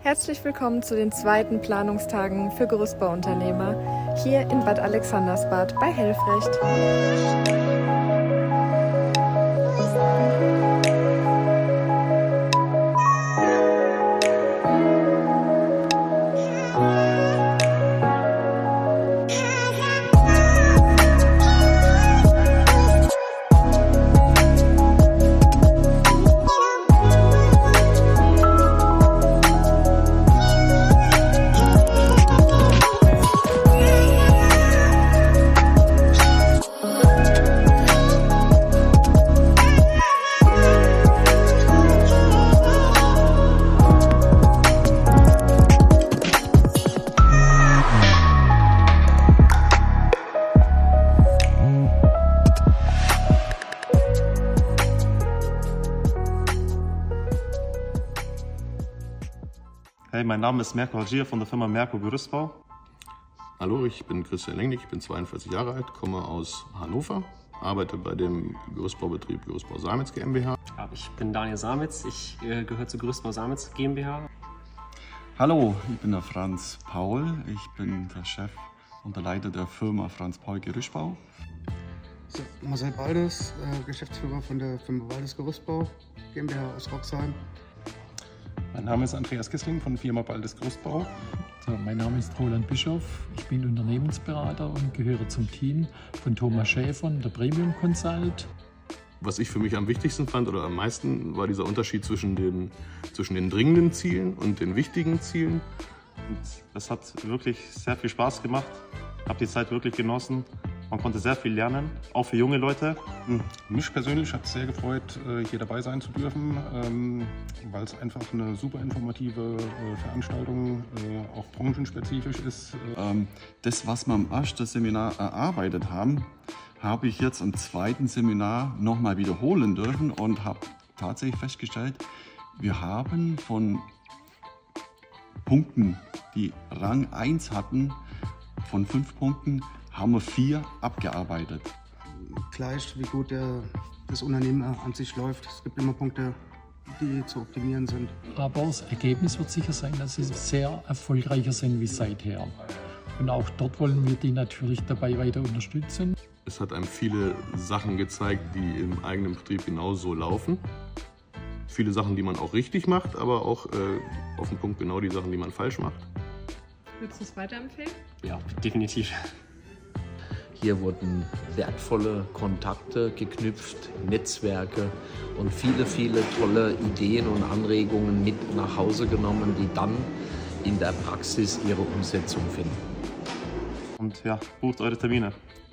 Herzlich willkommen zu den zweiten Planungstagen für Gerüstbauunternehmer hier in Bad Alexandersbad bei Helfrecht. Hey, mein Name ist Mirko Hajier von der Firma Mirko Gerüstbau. Hallo, ich bin Christian Lenglich, ich bin 42 Jahre alt, komme aus Hannover, arbeite bei dem Gerüstbaubetrieb Gerüstbau Samitz GmbH. Ich bin Daniel Samitz, ich gehöre zu Gerüstbau Samitz GmbH. Hallo, ich bin der Franz Paul, ich bin der Chef und der Leiter der Firma Franz Paul Gerüstbau. So, Marcel Baldes, Geschäftsführer von der Firma Baldes Gerüstbau GmbH aus Roxheim. Mein Name ist Andreas Kissling von Firma Baldes Gerüstbau. So, mein Name ist Roland Bischof, ich bin Unternehmensberater und gehöre zum Team von Thomas Schäfer, der Premium Consult. Was ich für mich am wichtigsten fand oder am meisten, war dieser Unterschied zwischen den dringenden Zielen und den wichtigen Zielen. Und es hat wirklich sehr viel Spaß gemacht. Ich habe die Zeit wirklich genossen. Man konnte sehr viel lernen, auch für junge Leute. Mich persönlich hat es sehr gefreut, hier dabei sein zu dürfen, weil es einfach eine super informative Veranstaltung, auch branchenspezifisch ist. Das, was wir im ersten Seminar erarbeitet haben, habe ich jetzt im zweiten Seminar nochmal wiederholen dürfen und habe tatsächlich festgestellt, wir haben von Punkten, die Rang 1 hatten, von 5 Punkten, haben wir 4 abgearbeitet. Gleich wie gut das Unternehmen an sich läuft. Es gibt immer Punkte, die zu optimieren sind. Aber das Ergebnis wird sicher sein, dass sie sehr erfolgreicher sind wie seither. Und auch dort wollen wir die natürlich dabei weiter unterstützen. Es hat einem viele Sachen gezeigt, die im eigenen Betrieb genauso laufen. Viele Sachen, die man auch richtig macht, aber auch auf den Punkt genau die Sachen, die man falsch macht. Würdest du es weiterempfehlen? Ja, definitiv. Hier wurden wertvolle Kontakte geknüpft, Netzwerke und viele, viele tolle Ideen und Anregungen mit nach Hause genommen, die dann in der Praxis ihre Umsetzung finden. Und ja, bucht eure Termine.